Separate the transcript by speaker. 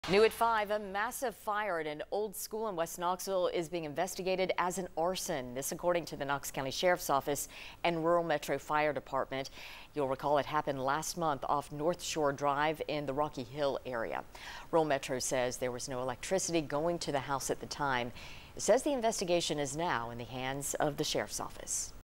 Speaker 1: New at 5, a massive fire at an old school in West Knoxville is being investigated as an arson. This according to the Knox County Sheriff's Office and Rural Metro Fire Department. You'll recall it happened last month off Northshore Drive in the Rocky Hill area. Rural Metro says there was no electricity going to the house at the time. It says the investigation is now in the hands of the Sheriff's Office.